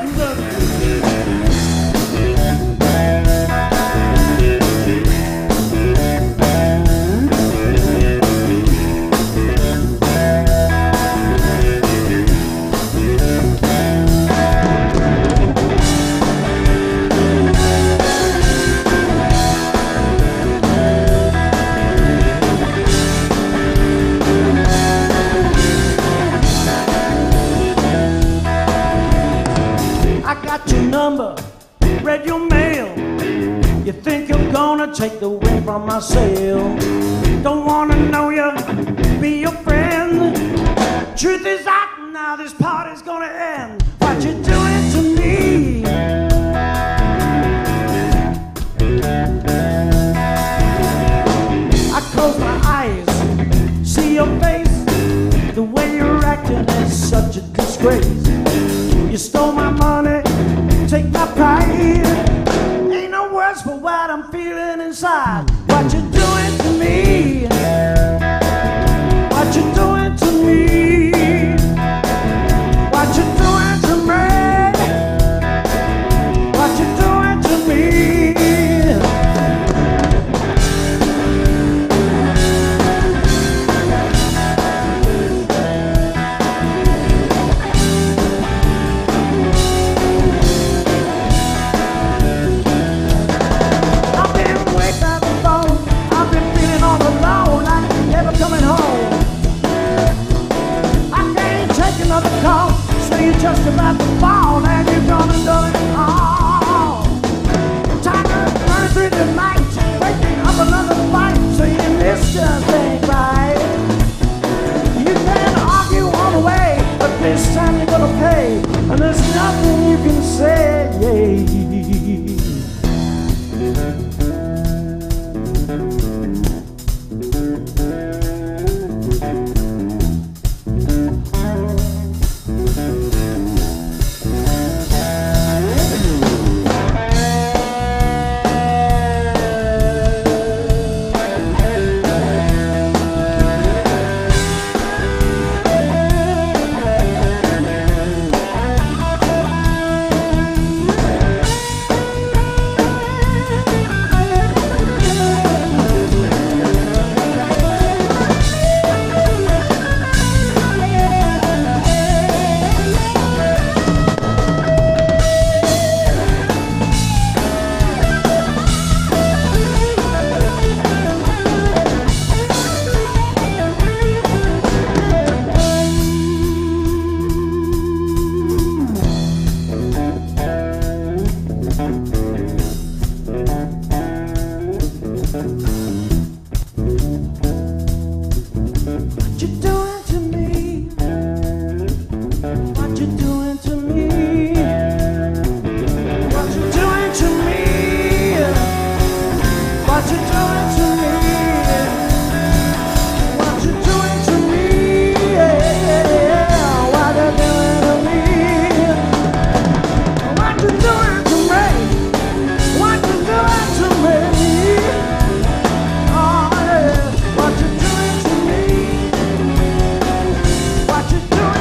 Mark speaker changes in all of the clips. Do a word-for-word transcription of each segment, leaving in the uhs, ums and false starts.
Speaker 1: Take the wind from my sail. Don't wanna know you, be your friend. Truth is out now, this party's gonna end. What you doing to me? I close my eyes, see your face. The way you're acting is such a disgrace. You stole my money, take my pride. Ain't no words for what I'm feeling inside. What you doing to me? What you doing to me? What you doing to me? What you doing to me? Just about to fall and you're gonna do it all. Time to burn through the night, waking up another fight, so you missed your thing right. You can argue all the way, but this time you're gonna pay, and there's nothing you can say.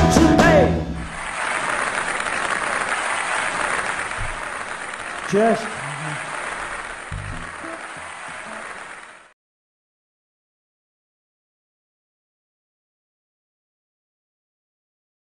Speaker 1: Just